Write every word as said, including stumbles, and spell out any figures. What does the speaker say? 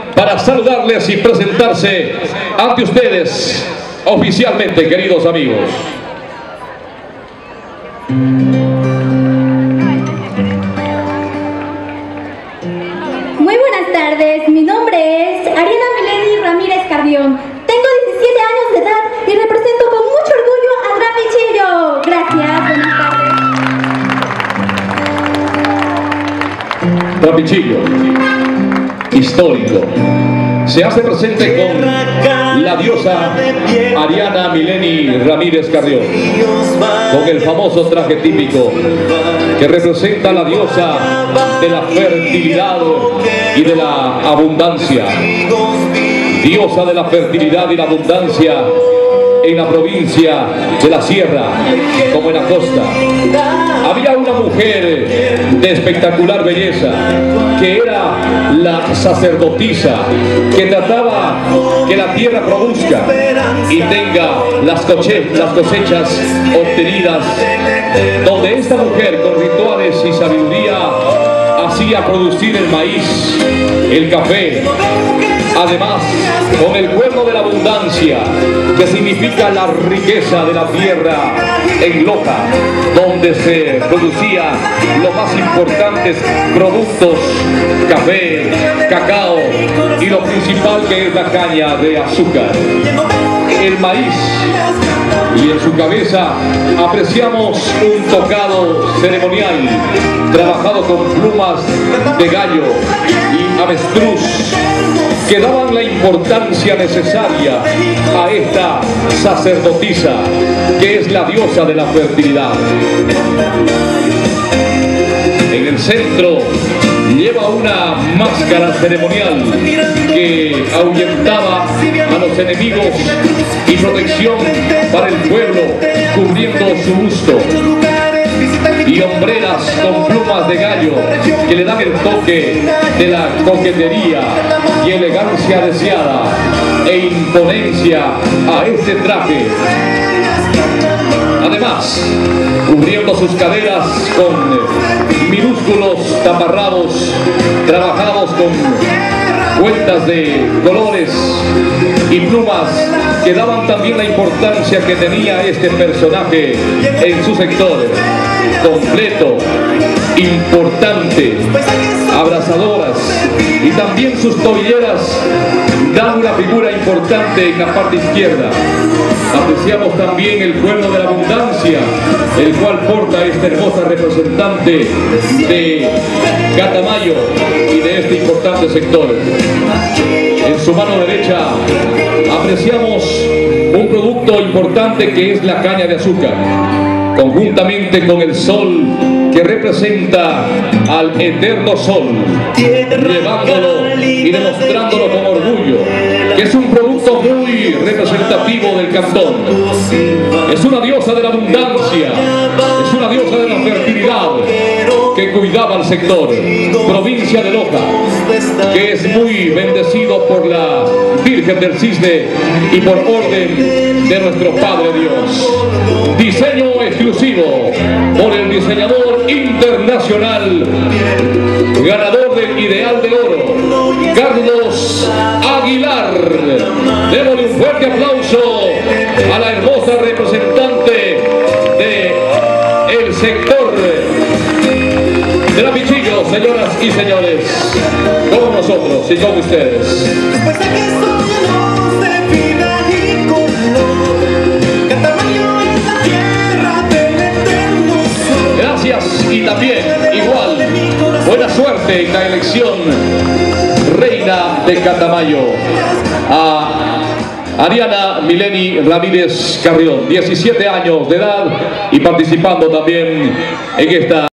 para saludarles y presentarse ante ustedes oficialmente, queridos amigos. Muy buenas tardes, mi nombre es Ariana Mileni Ramírez Carrión. Tengo diecisiete años de edad y represento con mucho orgullo al Gran Pichillo. Gracias, buenas tardes. Gran Pichillo, histórico, se hace presente con la diosa Ariana Mileni Ramírez Carrión, con el famoso traje típico que representa a la diosa de la fertilidad y de la abundancia. Diosa de la fertilidad y la abundancia en la provincia de la Sierra como en la costa. Había una mujer de espectacular belleza que era la sacerdotisa, que trataba que la tierra produzca y tenga las, coche las cosechas obtenidas, donde esta mujer con rituales y sabiduría hacía producir el maíz, el café. Además, con el cuerno de la abundancia, que significa la riqueza de la tierra en Loja, donde se producía los más importantes productos, café, cacao y lo principal que es la caña de azúcar, el maíz. Y en su cabeza apreciamos un tocado ceremonial trabajado con plumas de gallo y avestruz, que daban la importancia necesaria a esta sacerdotisa, que es la diosa de la fertilidad. En el centro lleva una máscara ceremonial que ahuyentaba a los enemigos y protección para el pueblo, cubriendo su busto, y hombreras con plumas de gallo que le dan el toque de la coquetería y elegancia deseada e imponencia a este traje. Además, cubriendo sus caderas con minúsculos taparrabos trabajados con cuentas de colores y plumas que daban también la importancia que tenía este personaje en su sector. Completo, importante, abrazadoras, y también sus tobilleras dan una figura importante en la parte izquierda. Apreciamos también el cuerno de la abundancia, el cual porta esta hermosa representante de Catamayo y de este importante sector. En su mano derecha apreciamos un producto importante que es la caña de azúcar, conjuntamente con el sol, que representa al eterno sol, llevándolo y demostrándolo con orgullo, que es un producto muy representativo del cantón. Es una diosa de la abundancia, es una diosa de la fertilidad, que cuidaba al sector, provincia de Loja, que es muy bendecido por la Virgen del Cisne y por orden de nuestro Padre Dios. Diseño exclusivo por el diseñador internacional, ganador del Ideal de Oro, Carlos Aguilar. Démosle un fuerte aplauso a la hermosa representante del sector de la Pichillo, señoras y señores, con nosotros y con ustedes. Gracias, y también igual buena suerte en la elección reina de Catamayo a Ariana Mileni Ramírez Carrión, diecisiete años de edad, y participando también en esta